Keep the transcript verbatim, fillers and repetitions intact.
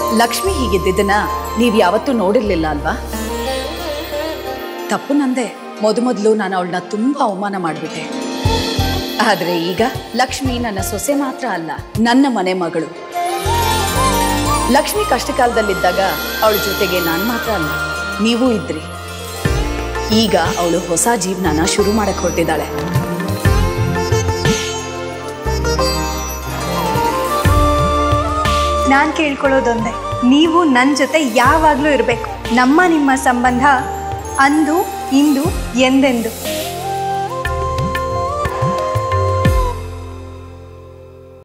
ಲಕ್ಷ್ಮಿ ಹೀಗಿದ್ದನ್ನ ನೀವ್ ಯಾವತ್ತೂ ನೋಡಿರ್ಲಿಲ್ಲ ಅಲ್ವಾ? ತಪ್ಪು ನಂದೆ. ಮೊದ ಮೊದಲು ನಾನು ಅವಳನ್ನ ತುಂಬಾ ಅವಮಾನ ಮಾಡ್ಬಿಟ್ಟೆ. ಆದ್ರೆ ಈಗ ಲಕ್ಷ್ಮಿ ನನ್ನ ಸೊಸೆ ಮಾತ್ರ ಅಲ್ಲ, ನನ್ನ ಮನೆ ಮಗಳು. ಲಕ್ಷ್ಮಿ ಕಷ್ಟ ಕಾಲದಲ್ಲಿದ್ದಾಗ ಅವಳ ಜೊತೆಗೆ ನಾನು ಮಾತ್ರ ಅಲ್ಲ, ನೀವೂ ಇದ್ರಿ. ಈಗ ಅವಳು ಹೊಸ ಜೀವನನ ಶುರು ಮಾಡಕ್ ಹೊರಟಿದ್ದಾಳೆ. ನಾನು ಕೇಳ್ಕೊಳ್ಳೋದೊಂದೇ, ನೀವು ನನ್ನ ಜೊತೆ ಯಾವಾಗಲೂ ಇರಬೇಕು. ನಮ್ಮ ನಿಮ್ಮ ಸಂಬಂಧ ಅಂದು ಇಂದು ಎಂದೆಂದು